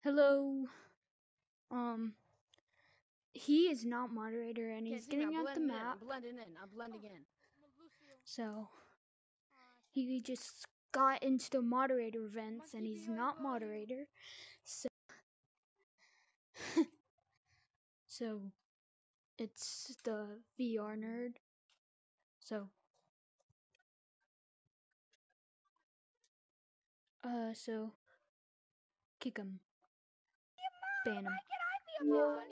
Hello. Um, he is not moderator and he's Can't see me. getting I'm out the blending in. map. I'm blending in. I'm blending in. So he just got into the moderator events and he's not moderator. So so it's the VR nerd. So so kick him. Ban him.